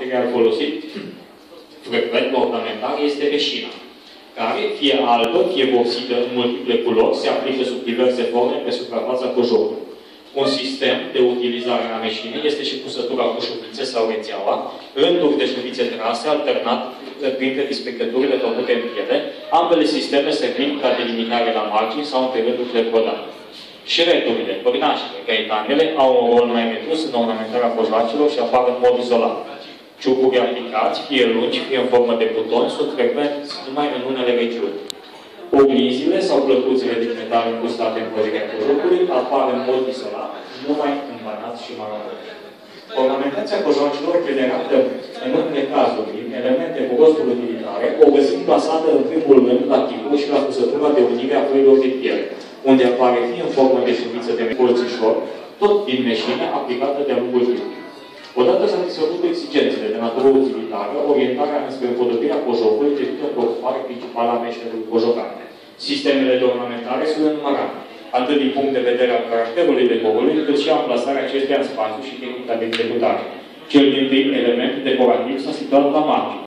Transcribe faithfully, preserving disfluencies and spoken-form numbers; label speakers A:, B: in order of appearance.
A: material folosit frecvent la ornamentare este reșina, care, fie albă, fie vopsită în multiple culori, se aplică sub diverse forme pe suprafața cojocului. Un sistem de utilizare a reșinei este și pusătura cu șuvițe sau rețeaua, rânduri de șuvițe trase, alternat printre dispecăturile făcute în piele, ambele sisteme servind ca delimitare la margini sau între rândurile brodate. Șireturile, pârnașele, gaetanele au un rol mai redus în ornamentarea cojoacelor și apar în mod izolat. Ciucuri aplicați, fie lungi, fie în formă de buton, sunt frecvenți numai în unele regiuni. Oglinzile sau plăcuțele din metal încrustate în pădurea cojocului apar în mod izolat, numai în banați și maramuri. Ornamentația cojoacelor generată în unele cazuri din elemente cu rosturi utilitare o găsim plasată în primul rând la tipul și la cusătura de unire a foilor de piele, unde apare fie în formă de șuviță de colțișor, tot din meșină aplicată de-a lungul timpului. Odată satisfăcute exigențele de natură utilitară, orientarea înspre împodobirea cojocului devine preocupare principală a meșterului cojocar. Sistemele de ornamentare sunt înumărate, atât din punct de vedere al caracterului decorului, cât și a amplasarea acestuia în spațiu și tehnica de executare. Cel dintâi element decorativ s-a situat la margine.